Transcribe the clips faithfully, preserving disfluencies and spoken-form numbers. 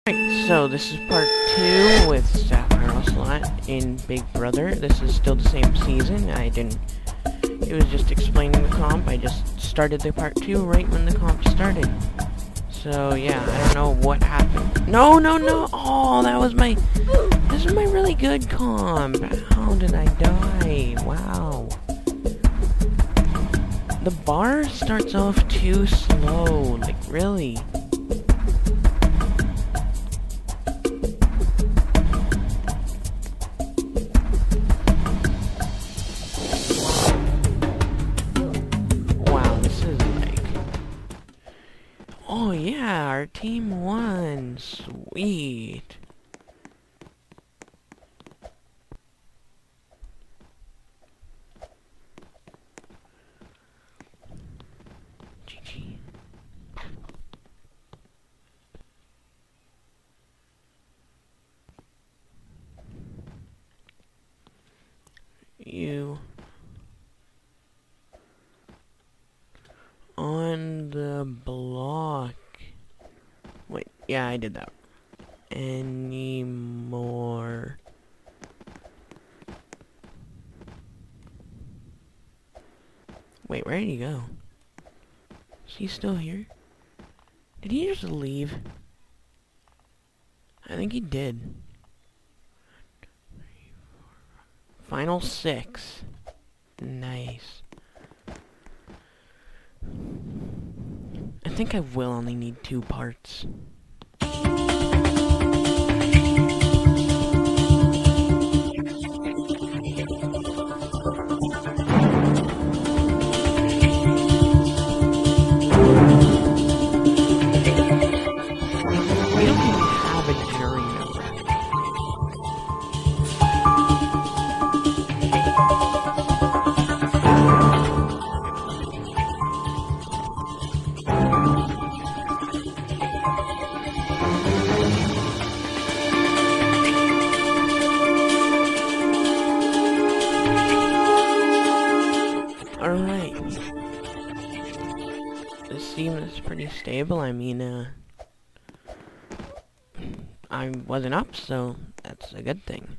Alright, so this is part two with Sapphire Ocelot in Big Brother. This is still the same season. I didn't... It was just explaining the comp. I just started the part two right when the comp started. So, yeah, I don't know what happened. No, no, no! Oh, that was my... This is my really good comp. How did I die? Wow. The bar starts off too slow. Like, really? Oh yeah, our team won. Sweet. G G. You on the block. Wait, yeah, I did that. Any more? Wait, where did he go? Is he still here? Did he just leave? I think he did. Final six. Nice. I think I will only need two parts. We don't even have a jury member. Alright. This team is pretty stable. I mean, uh... I wasn't up, so that's a good thing.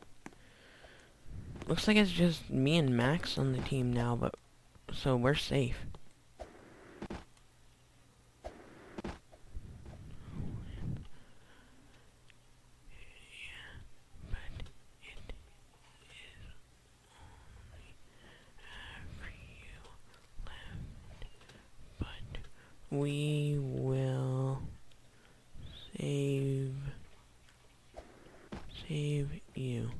Looks like it's just me and Max on the team now, but... So we're safe. We will save save you.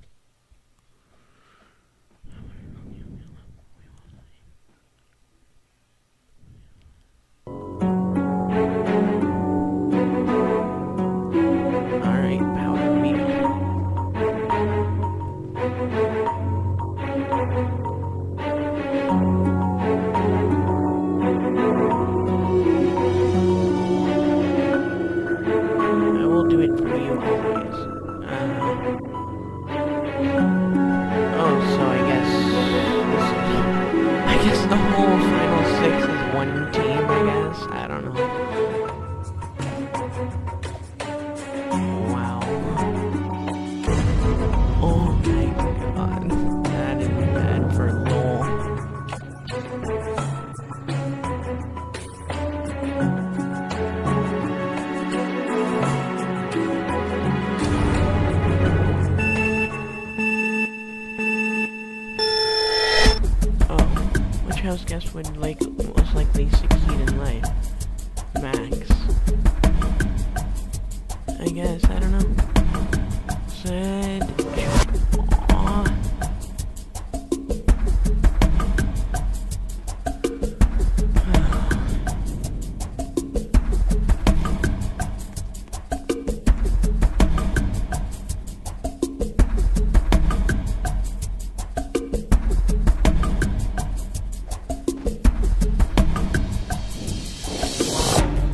Alright, power meter. Do it for you always. Uh, oh, so I guess this is, I guess the whole final six is one team. I guess I don't know. Wow. Oh my god, that is bad for lol. House guest would like most likely succeed in life. Max. I guess, I don't know. Said aw.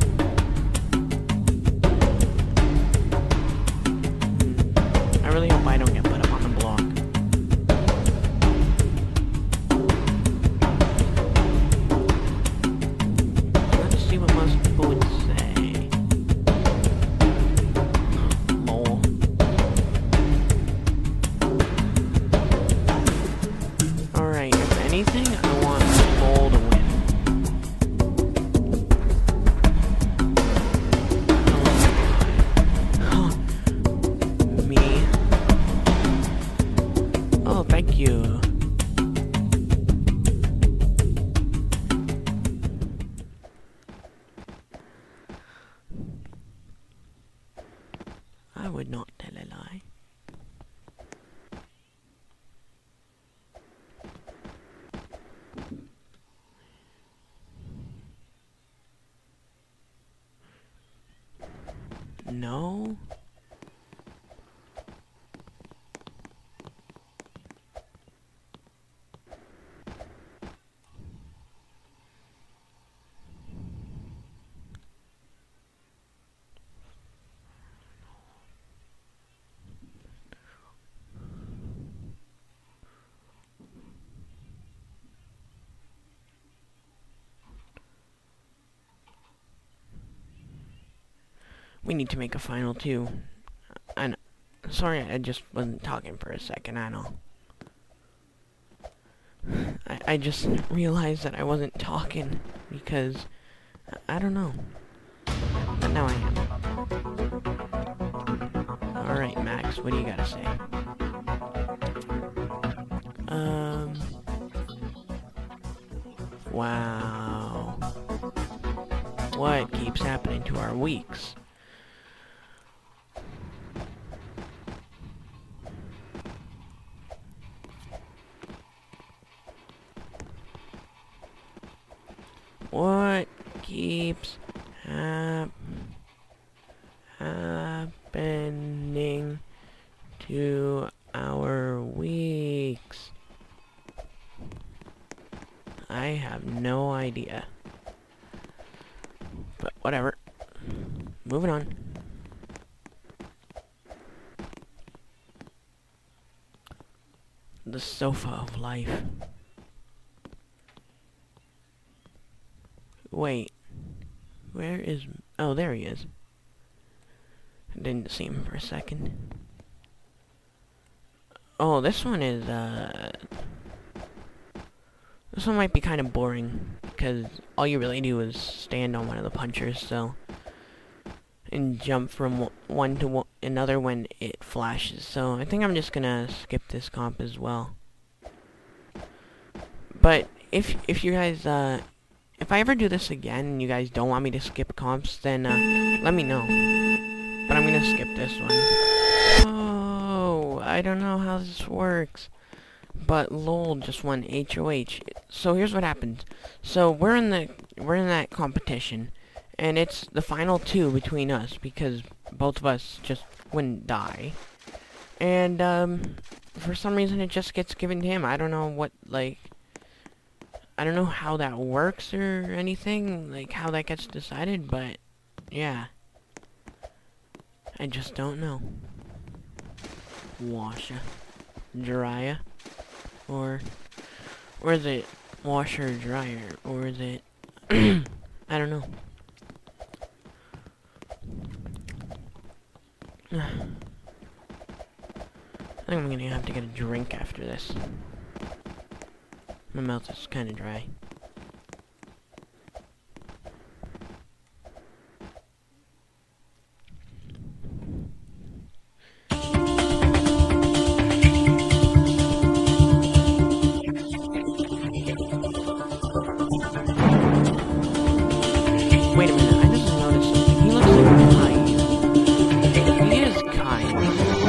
I really hope I I would not tell a lie. No. We need to make a final two. I know. Sorry, I just wasn't talking for a second, I know. I, I just realized that I wasn't talking because, I don't know. But now I am. Alright, Max, what do you gotta say? Um... Wow. What keeps happening to our weeks? What keeps hap happening to our weeks? I have no idea. But whatever. Moving on. The sofa of life. Wait. Where is... Oh, there he is. I didn't see him for a second. Oh, this one is, uh... This one might be kind of boring, because all you really do is stand on one of the punchers, so... And jump from one to one another when it flashes, so I think I'm just gonna skip this comp as well. But, if, if you guys, uh... If I ever do this again and you guys don't want me to skip comps, then, uh, let me know. But I'm gonna skip this one. Oh, I don't know how this works. But lol just won H O H. So here's what happened. So we're in the we're in that competition, and it's the final two between us because both of us just wouldn't die. And um, for some reason it just gets given to him. I don't know what like. I don't know how that works or anything, like how that gets decided, but yeah. I just don't know. Washer. Dryer. Or, or is it washer dryer? Or is it, I don't know. I think I'm gonna have to get a drink after this. My mouth is kind of dry. Wait a minute, I just noticed something. He looks like kind. He is kind.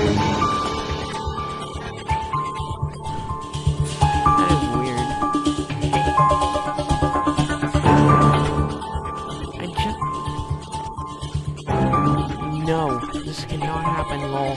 That is weird. I just... No, this cannot happen, lol.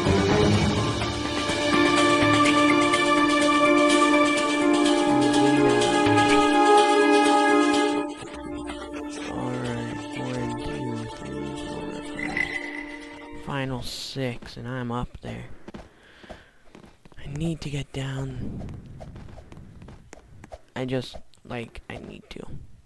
Final six, and I'm up there. I need to get down. I just, like, I need to.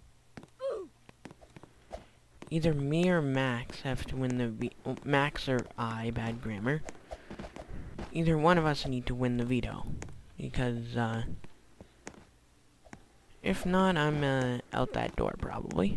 Either me or Max have to win the ve- oh, Max or I, bad grammar. Either one of us need to win the veto. Because, uh... if not, I'm, uh, out that door, probably.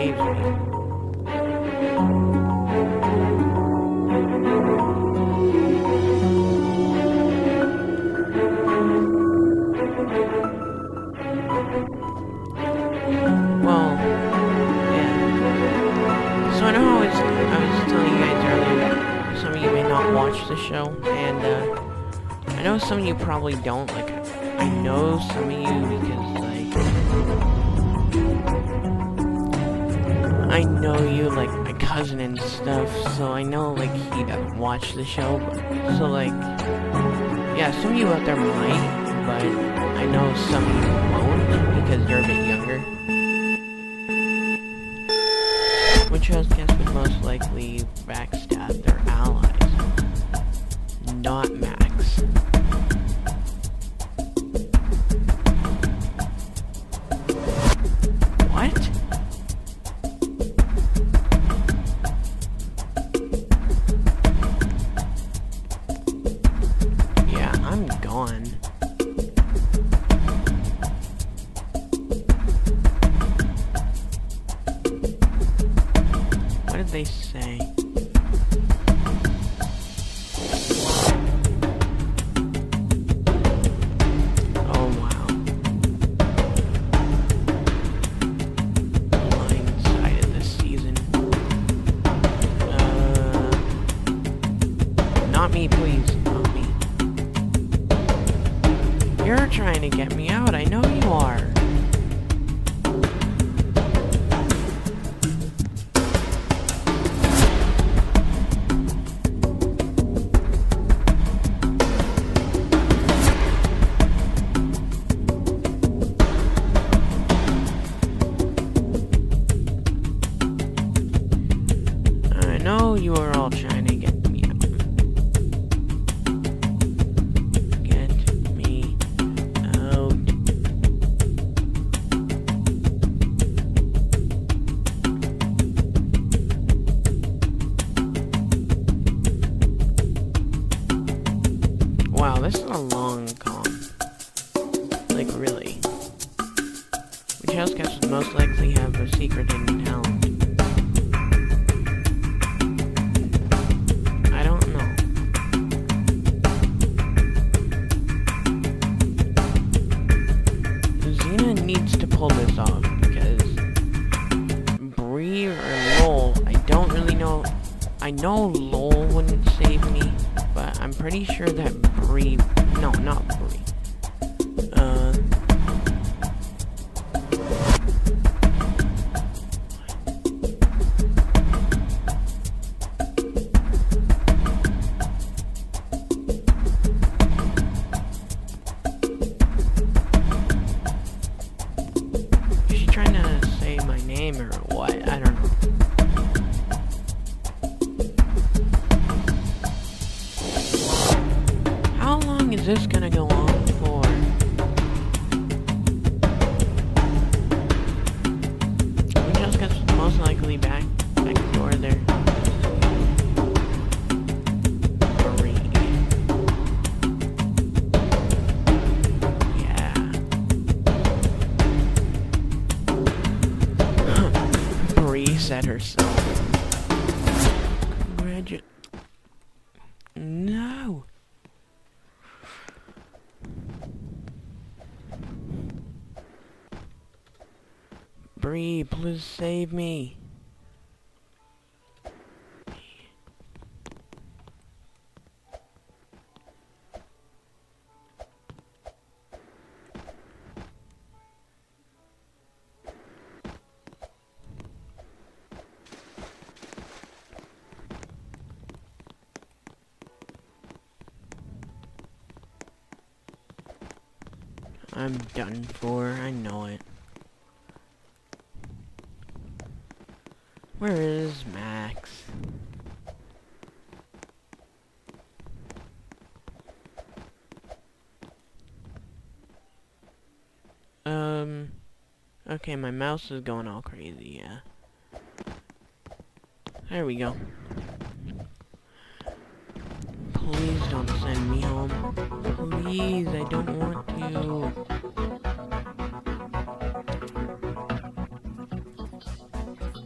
saves me. Well, yeah. So I know I was, I was telling you guys earlier that some of you may not watch the show, and uh, I know some of you probably don't. Like, I know some of you because, like, I know you, like, my cousin and stuff, so I know, like, he doesn't watch the show, but, so, like, yeah, some of you out there might, but I know some of you won't, because you're a bit younger. Which host guess would most likely backstab their allies, not Max. What? Yeah, I'm gone. What did they say? Oh wow. Blindsided this season. Uh, not me, please. Not me. You're trying to get me out. I know you are. I know you are all trying to get me out. Get me out. Wow, this is a long com. Like, really. Which house guest would most likely have a secret hidden talent? Needs to pull this off because Bree or Lowell, I don't really know. I know Lowell wouldn't save me, but I'm pretty sure that Bree, no, not Bree. Uh, or what? I don't know. How long is this gonna go on for? We just got most likely back back door there. Marie. Yeah. Said herself. Congratu- No. Bree, please save me. I'm done for, I know it. Where is Max? Um, okay, my mouse is going all crazy, yeah. There we go. Please don't send me home. Please, I don't want to.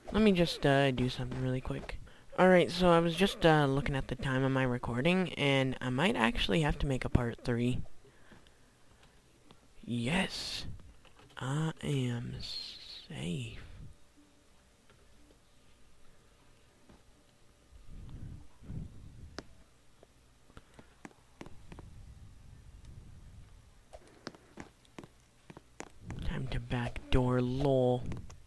Let me just uh, do something really quick. Alright, so I was just uh, looking at the time of my recording, and I might actually have to make a part three. Yes, I am safe. Time to backdoor lol.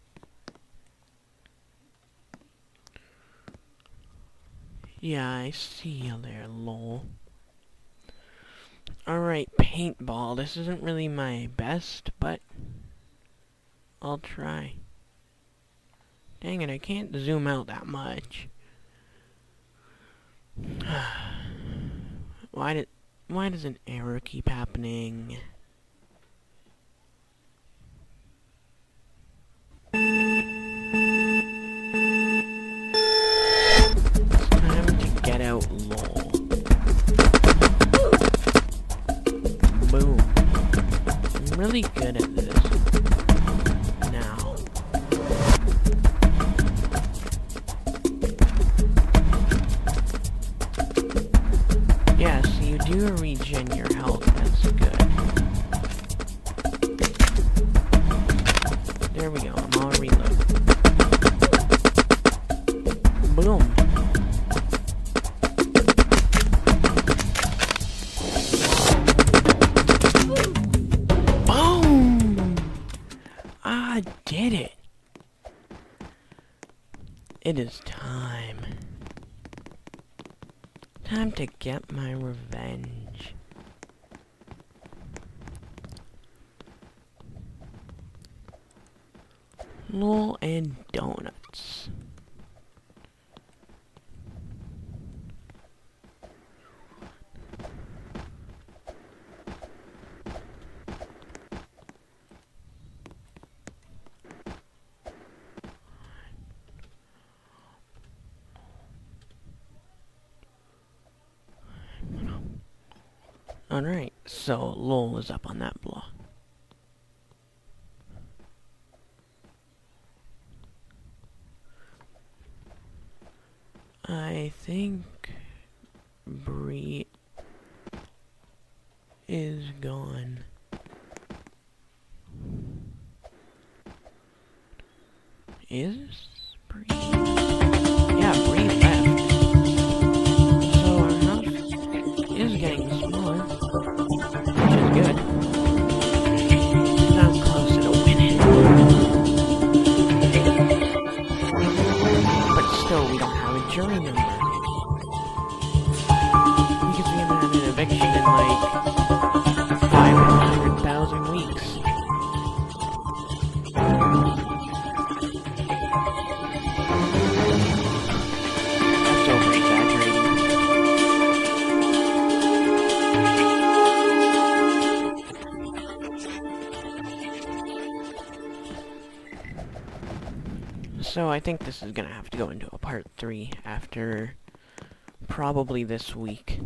Yeah, I see you there, lol. Alright, paintball. This isn't really my best, but I'll try. Dang it, I can't zoom out that much. Why did why does an error keep happening? It's time to get out, lol. Boom. I'm really good at this. Now. Yeah, so you do regen your health. That's good. There we go. I'm all reload. Boom. Boom! I did it. It is time. Time to get my revenge. Lol and donuts. Alright, so lol is up on that block. I think Bree is gone. Is Bree? Yeah, Bree left. So our house is getting smaller, which is good. Now I'm closer to winning. But still, we don't have a jury member. Because we haven't had an eviction in like five hundred thousand weeks. That's over-exaggerating. So I think this is gonna have to go into a part three after probably this week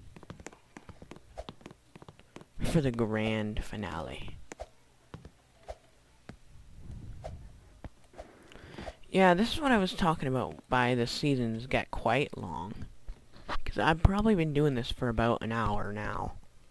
for the grand finale. Yeah, this is what I was talking about by the seasons get quite long. Because I've probably been doing this for about an hour now.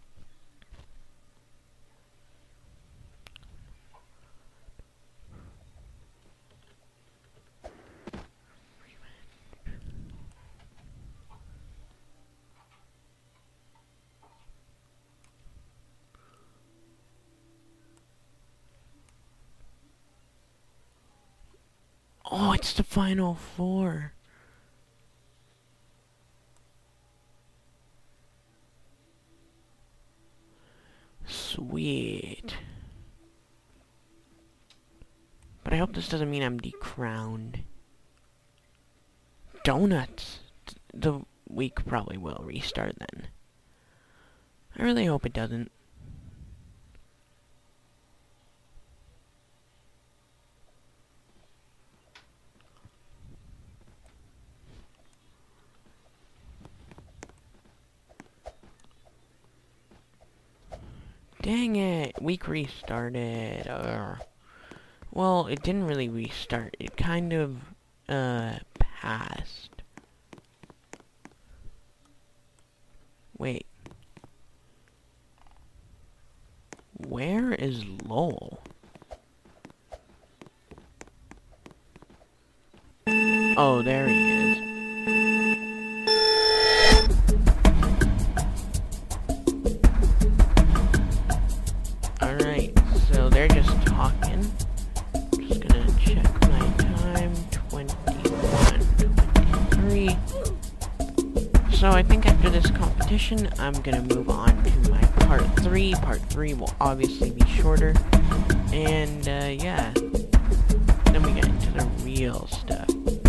Oh, it's the final four. Sweet. But I hope this doesn't mean I'm decrowned. Donuts. The week probably will restart then. I really hope it doesn't. Dang it, week restarted. Ugh. Well, it didn't really restart. It kind of uh, past. Wait. Where is Lowell? Oh, there he is. Alright, so they're just talking. Just gonna check my time. twenty-one, twenty-three. So I think after this competition, I'm gonna move on to my part three. Part three will obviously be shorter. And, uh, yeah. Then we get into the real stuff.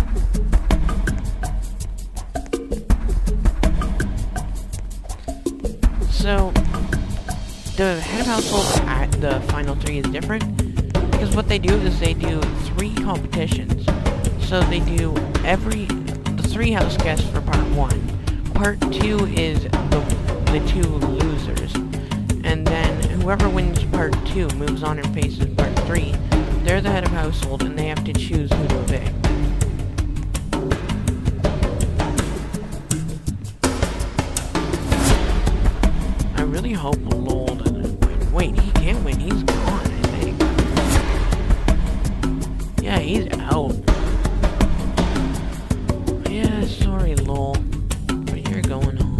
So, the head of household at the final three is different, because what they do is they do three competitions. So they do every, the three house guests for part one. Part two is the, the two losers. And then whoever wins part two moves on and faces part three. They're the head of household, and they have to choose who to evict. I really hope Lowell doesn't win. Wait, he can't win. He's gone, I think. Yeah, he's out. Yeah, sorry, Lowell. But you're going home.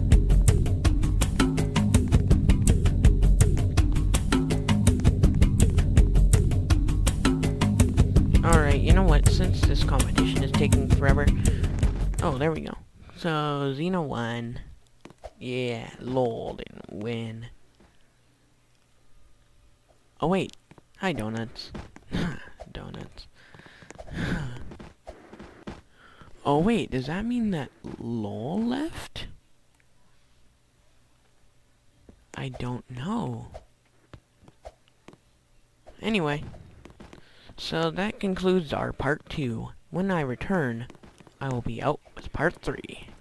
Alright, you know what? Since this competition is taking forever... Oh, there we go. So, Xena won. Yeah, Lowell didn't win. Oh, wait. Hi, Donuts. Donuts. Oh, wait. Does that mean that Lowell left? I don't know. Anyway. So that concludes our part two. When I return, I will be out with part three.